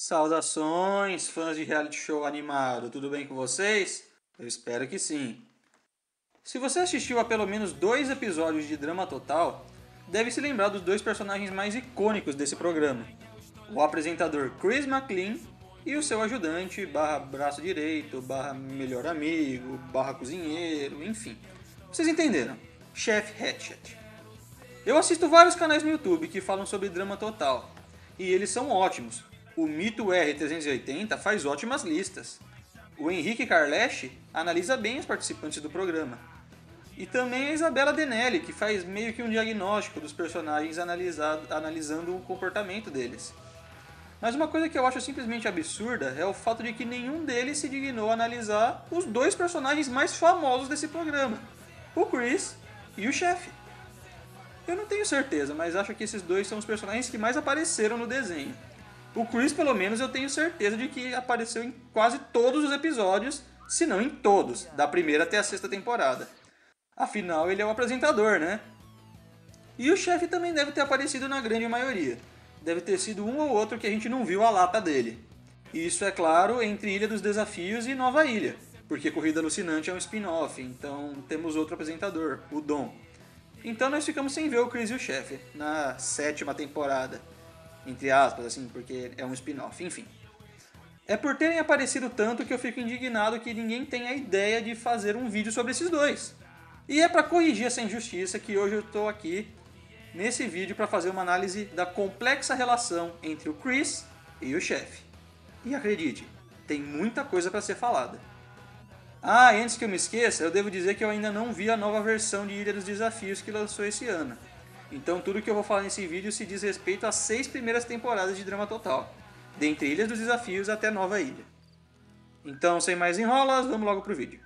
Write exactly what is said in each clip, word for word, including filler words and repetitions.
Saudações, fãs de reality show animado, tudo bem com vocês? Eu espero que sim. Se você assistiu a pelo menos dois episódios de Drama Total, deve se lembrar dos dois personagens mais icônicos desse programa. O apresentador Chris McLean e o seu ajudante, barra braço direito, barra melhor amigo, barra cozinheiro, enfim. Vocês entenderam? Chef Hatchet. Eu assisto vários canais no YouTube que falam sobre Drama Total, e eles são ótimos. O Mito R trezentos e oitenta faz ótimas listas. O Henrique Carlesch analisa bem os participantes do programa. E também a Isabela Denelli, que faz meio que um diagnóstico dos personagens analisando o comportamento deles. Mas uma coisa que eu acho simplesmente absurda é o fato de que nenhum deles se dignou a analisar os dois personagens mais famosos desse programa, o Chris e o chefe. Eu não tenho certeza, mas acho que esses dois são os personagens que mais apareceram no desenho. O Chris, pelo menos, eu tenho certeza de que apareceu em quase todos os episódios, se não em todos, da primeira até a sexta temporada. Afinal, ele é o apresentador, né? E o chefe também deve ter aparecido na grande maioria. Deve ter sido um ou outro que a gente não viu a lata dele. E isso é claro entre Ilha dos Desafios e Nova Ilha, porque Corrida Alucinante é um spin-off, então temos outro apresentador, o Dom. Então nós ficamos sem ver o Chris e o chefe na sétima temporada. Entre aspas, assim, porque é um spin-off, enfim. É por terem aparecido tanto que eu fico indignado que ninguém tem a ideia de fazer um vídeo sobre esses dois. E é para corrigir essa injustiça que hoje eu estou aqui nesse vídeo para fazer uma análise da complexa relação entre o Chris e o chefe. E acredite, tem muita coisa para ser falada. Ah, e antes que eu me esqueça, eu devo dizer que eu ainda não vi a nova versão de Ilha dos Desafios que lançou esse ano. Então tudo que eu vou falar nesse vídeo se diz respeito às seis primeiras temporadas de Drama Total, dentre Ilhas dos Desafios até Nova Ilha. Então, sem mais enrolas, vamos logo pro vídeo.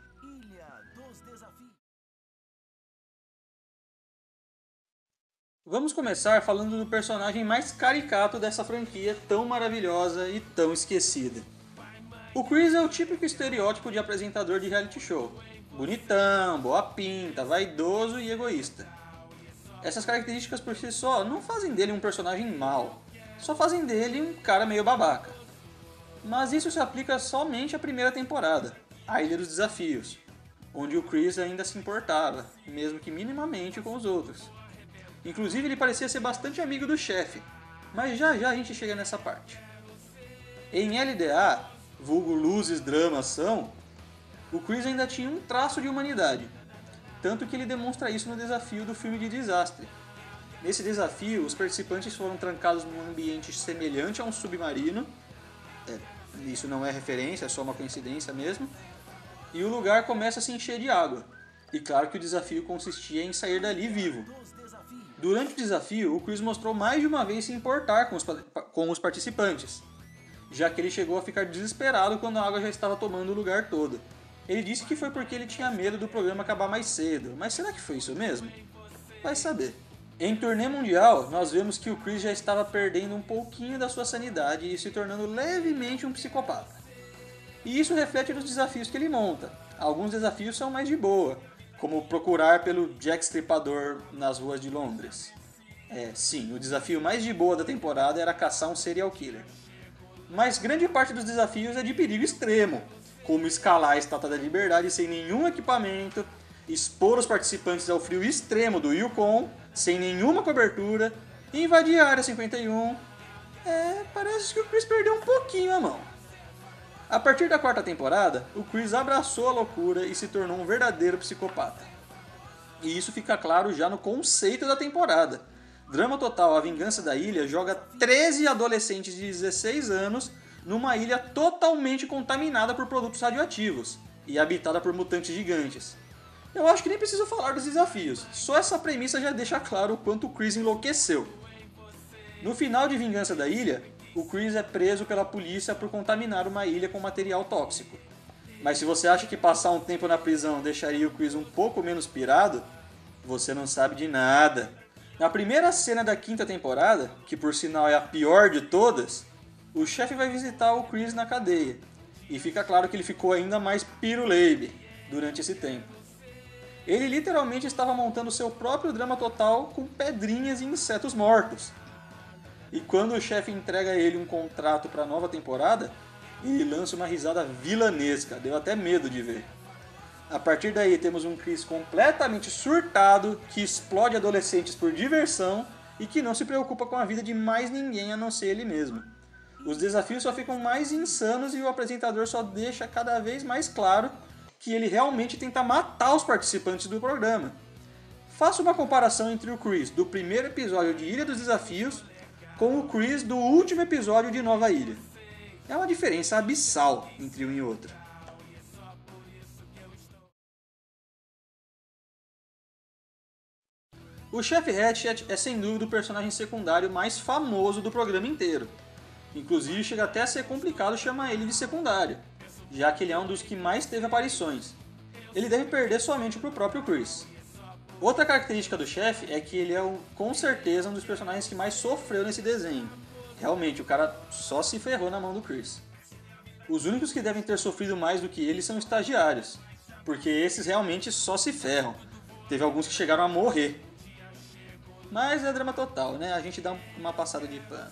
Vamos começar falando do personagem mais caricato dessa franquia tão maravilhosa e tão esquecida. O Chris é o típico estereótipo de apresentador de reality show. Bonitão, boa pinta, vaidoso e egoísta. Essas características por si só não fazem dele um personagem mau, só fazem dele um cara meio babaca. Mas isso se aplica somente à primeira temporada, a Ilha dos Desafios, onde o Chris ainda se importava, mesmo que minimamente, com os outros. Inclusive ele parecia ser bastante amigo do chefe, mas já já a gente chega nessa parte. Em L D A, vulgo Luzes, Drama, Ação, o Chris ainda tinha um traço de humanidade. Tanto que ele demonstra isso no desafio do filme de desastre. Nesse desafio, os participantes foram trancados num ambiente semelhante a um submarino. É, isso não é referência, é só uma coincidência mesmo. E o lugar começa a se encher de água. E claro que o desafio consistia em sair dali vivo. Durante o desafio, o Chris mostrou mais de uma vez se importar com os, com os participantes, já que ele chegou a ficar desesperado quando a água já estava tomando o lugar todo. Ele disse que foi porque ele tinha medo do programa acabar mais cedo, mas será que foi isso mesmo? Vai saber. Em turnê mundial, nós vemos que o Chris já estava perdendo um pouquinho da sua sanidade e se tornando levemente um psicopata. E isso reflete nos desafios que ele monta. Alguns desafios são mais de boa, como procurar pelo Jack Stripador nas ruas de Londres. É, sim, o desafio mais de boa da temporada era caçar um serial killer. Mas grande parte dos desafios é de perigo extremo, como escalar a Estátua da Liberdade sem nenhum equipamento, expor os participantes ao frio extremo do Yukon, sem nenhuma cobertura, e invadir a Área cinquenta e um. É, parece que o Chris perdeu um pouquinho a mão. A partir da quarta temporada, o Chris abraçou a loucura e se tornou um verdadeiro psicopata. E isso fica claro já no conceito da temporada. Drama Total, A Vingança da Ilha joga treze adolescentes de dezesseis anos numa ilha totalmente contaminada por produtos radioativos e habitada por mutantes gigantes. Eu acho que nem preciso falar dos desafios, só essa premissa já deixa claro o quanto o Chris enlouqueceu. No final de Vingança da Ilha, o Chris é preso pela polícia por contaminar uma ilha com material tóxico. Mas se você acha que passar um tempo na prisão deixaria o Chris um pouco menos pirado, você não sabe de nada. Na primeira cena da quinta temporada, que por sinal é a pior de todas, o chefe vai visitar o Chris na cadeia, e fica claro que ele ficou ainda mais piruleibe durante esse tempo. Ele literalmente estava montando seu próprio Drama Total com pedrinhas e insetos mortos. E quando o chefe entrega a ele um contrato para a nova temporada, ele lança uma risada vilanesca, deu até medo de ver. A partir daí temos um Chris completamente surtado, que explode adolescentes por diversão e que não se preocupa com a vida de mais ninguém a não ser ele mesmo. Os desafios só ficam mais insanos e o apresentador só deixa cada vez mais claro que ele realmente tenta matar os participantes do programa. Faça uma comparação entre o Chris do primeiro episódio de Ilha dos Desafios com o Chris do último episódio de Nova Ilha. É uma diferença abissal entre um e outro. O chefe Hatchet é sem dúvida o personagem secundário mais famoso do programa inteiro. Inclusive chega até a ser complicado chamar ele de secundário, já que ele é um dos que mais teve aparições. Ele deve perder somente para o próprio Chris. Outra característica do chefe é que ele é um, com certeza um dos personagens que mais sofreu nesse desenho. Realmente, o cara só se ferrou na mão do Chris. Os únicos que devem ter sofrido mais do que ele são estagiários, porque esses realmente só se ferram. Teve alguns que chegaram a morrer. Mas é drama total, né? A gente dá uma passada de pano.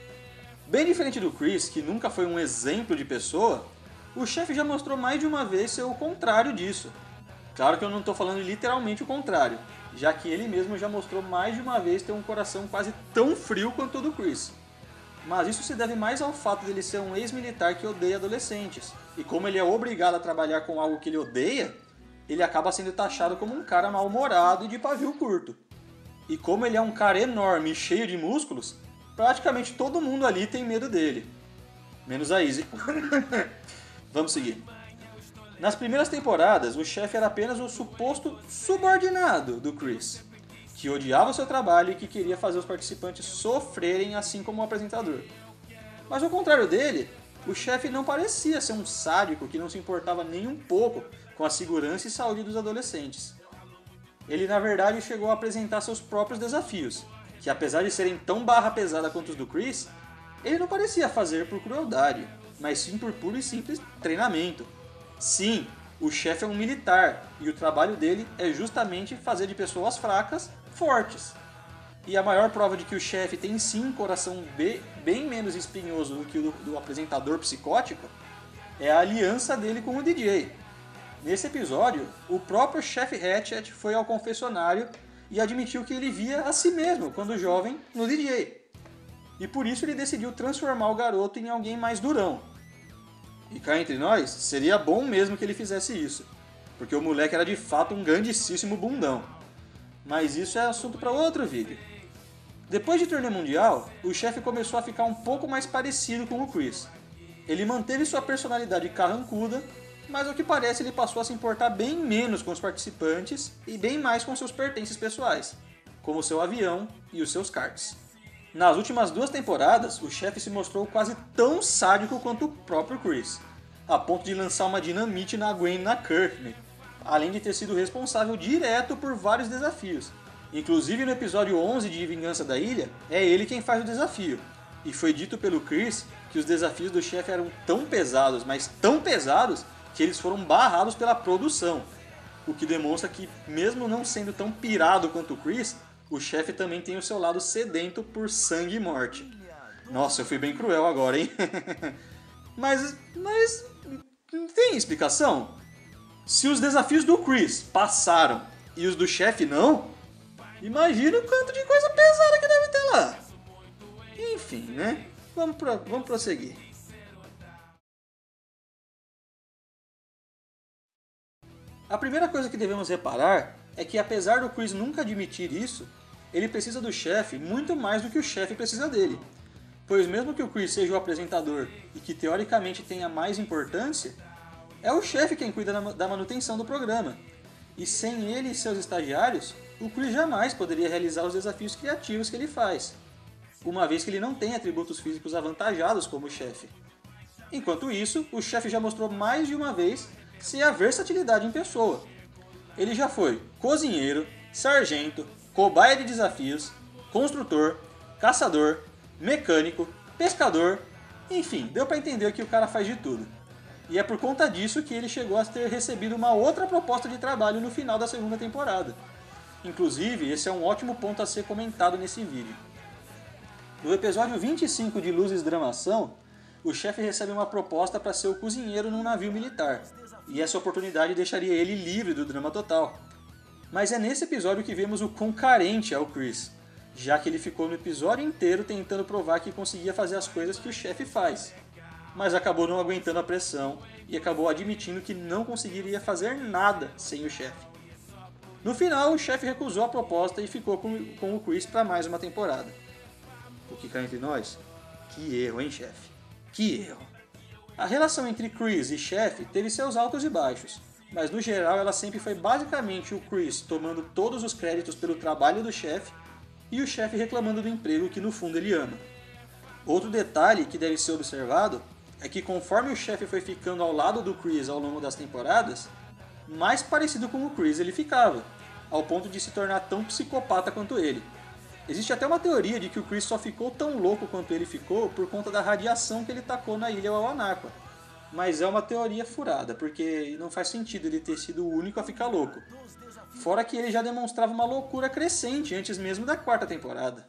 Bem diferente do Chris, que nunca foi um exemplo de pessoa, o chefe já mostrou mais de uma vez ser o contrário disso. Claro que eu não estou falando literalmente o contrário, já que ele mesmo já mostrou mais de uma vez ter um coração quase tão frio quanto o do Chris. Mas isso se deve mais ao fato dele ser um ex-militar que odeia adolescentes. E como ele é obrigado a trabalhar com algo que ele odeia, ele acaba sendo taxado como um cara mal-humorado e de pavio curto. E como ele é um cara enorme e cheio de músculos, praticamente todo mundo ali tem medo dele. Menos a Izzy. Vamos seguir. Nas primeiras temporadas, o chefe era apenas o suposto subordinado do Chris, que odiava o seu trabalho e que queria fazer os participantes sofrerem assim como o apresentador. Mas ao contrário dele, o chefe não parecia ser um sádico que não se importava nem um pouco com a segurança e saúde dos adolescentes. Ele na verdade chegou a apresentar seus próprios desafios, que apesar de serem tão barra pesada quanto os do Chris, ele não parecia fazer por crueldade, mas sim por puro e simples treinamento. Sim, o chefe é um militar e o trabalho dele é justamente fazer de pessoas fracas fortes. E a maior prova de que o chefe tem sim um coração bem, bem menos espinhoso do que o do, do apresentador psicótico é a aliança dele com o D J. Nesse episódio, o próprio chefe Hatchet foi ao confessionário e admitiu que ele via a si mesmo, quando jovem, no D J. E por isso ele decidiu transformar o garoto em alguém mais durão. E cá entre nós, seria bom mesmo que ele fizesse isso, porque o moleque era de fato um grandíssimo bundão. Mas isso é assunto para outro vídeo. Depois de torneio mundial, o chefe começou a ficar um pouco mais parecido com o Chris. Ele manteve sua personalidade carrancuda, mas ao que parece ele passou a se importar bem menos com os participantes e bem mais com seus pertences pessoais, como seu avião e os seus karts. Nas últimas duas temporadas, o chefe se mostrou quase tão sádico quanto o próprio Chris, a ponto de lançar uma dinamite na Gwen e na Courtney, além de ter sido responsável direto por vários desafios. Inclusive no episódio onze de Vingança da Ilha, é ele quem faz o desafio, e foi dito pelo Chris que os desafios do chefe eram tão pesados, mas tão pesados, que eles foram barrados pela produção, o que demonstra que, mesmo não sendo tão pirado quanto o Chris, o chefe também tem o seu lado sedento por sangue e morte. Nossa, eu fui bem cruel agora, hein? mas, mas, tem explicação? Se os desafios do Chris passaram e os do chefe não, imagina o quanto de coisa pesada que deve ter lá. Enfim, né? Vamos, pro, vamos prosseguir. A primeira coisa que devemos reparar é que, apesar do Chris nunca admitir isso, ele precisa do chefe muito mais do que o chefe precisa dele. Pois mesmo que o Chris seja o apresentador e que teoricamente tenha mais importância, é o chefe quem cuida da manutenção do programa. E sem ele e seus estagiários, o Chris jamais poderia realizar os desafios criativos que ele faz, uma vez que ele não tem atributos físicos avantajados como o chefe. Enquanto isso, o chefe já mostrou mais de uma vez ser a versatilidade em pessoa. Ele já foi cozinheiro, sargento, cobaia de desafios, construtor, caçador, mecânico, pescador, enfim, deu para entender que o cara faz de tudo. E é por conta disso que ele chegou a ter recebido uma outra proposta de trabalho no final da segunda temporada. Inclusive, esse é um ótimo ponto a ser comentado nesse vídeo. No episódio vinte e cinco de Luzes Dramação, o chefe recebe uma proposta para ser o cozinheiro num navio militar, e essa oportunidade deixaria ele livre do drama total. Mas é nesse episódio que vemos o quão carente é o Chris, já que ele ficou no episódio inteiro tentando provar que conseguia fazer as coisas que o chefe faz, mas acabou não aguentando a pressão e acabou admitindo que não conseguiria fazer nada sem o chefe. No final, o chefe recusou a proposta e ficou com, com o Chris para mais uma temporada. O que cá entre nós? Que erro, hein, chefe? Que erro. A relação entre Chris e chefe teve seus altos e baixos, mas no geral ela sempre foi basicamente o Chris tomando todos os créditos pelo trabalho do chefe e o chefe reclamando do emprego que no fundo ele ama. Outro detalhe que deve ser observado é que conforme o chefe foi ficando ao lado do Chris ao longo das temporadas, mais parecido com o Chris ele ficava, ao ponto de se tornar tão psicopata quanto ele. Existe até uma teoria de que o Chris só ficou tão louco quanto ele ficou por conta da radiação que ele tacou na ilha Wawanakwa. Mas é uma teoria furada, porque não faz sentido ele ter sido o único a ficar louco. Fora que ele já demonstrava uma loucura crescente antes mesmo da quarta temporada.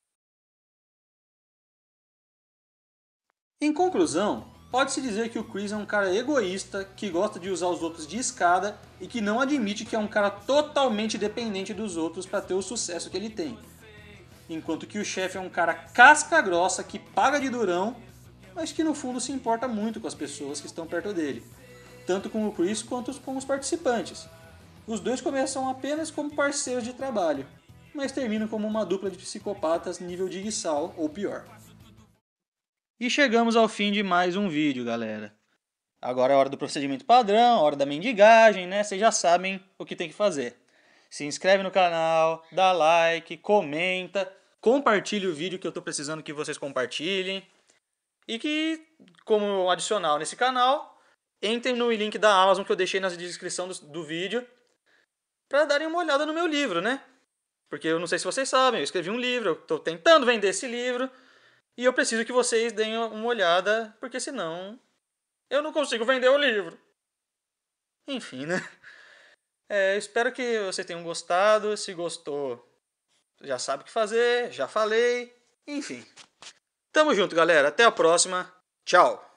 Em conclusão, pode-se dizer que o Chris é um cara egoísta, que gosta de usar os outros de escada e que não admite que é um cara totalmente dependente dos outros para ter o sucesso que ele tem. Enquanto que o chefe é um cara casca grossa que paga de durão, mas que no fundo se importa muito com as pessoas que estão perto dele, tanto com o Chris quanto com os participantes. Os dois começam apenas como parceiros de trabalho, mas terminam como uma dupla de psicopatas nível de Sal ou pior. E chegamos ao fim de mais um vídeo, galera. Agora é a hora do procedimento padrão, a hora da mendigagem, né? Vocês já sabem o que tem que fazer. Se inscreve no canal, dá like, comenta, compartilhe o vídeo que eu estou precisando que vocês compartilhem. E que, como adicional nesse canal, entrem no link da Amazon que eu deixei na descrição do, do vídeo para darem uma olhada no meu livro, né? Porque eu não sei se vocês sabem, eu escrevi um livro, eu estou tentando vender esse livro e eu preciso que vocês deem uma olhada, porque senão eu não consigo vender o livro. Enfim, né? É, espero que vocês tenham gostado. Se gostou, já sabe o que fazer, já falei. Enfim. Tamo junto, galera. Até a próxima. Tchau.